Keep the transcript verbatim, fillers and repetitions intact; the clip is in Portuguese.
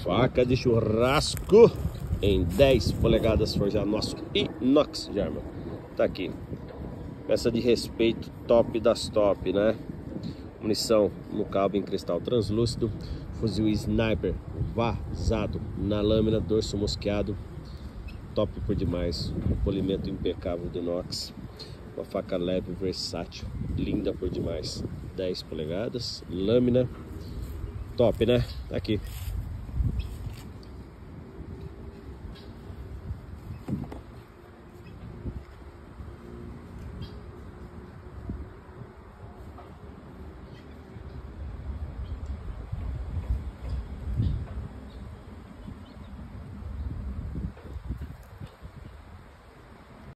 Faca de churrasco em dez polegadas forjado, nosso inox de arma. Tá aqui. Peça de respeito top das top, né? Munição no cabo em cristal translúcido. Fuzil sniper vazado na lâmina, dorso mosqueado. Top por demais. Polimento impecável do inox. Uma faca leve, versátil, linda por demais. dez polegadas, lâmina. Top, né? Tá aqui.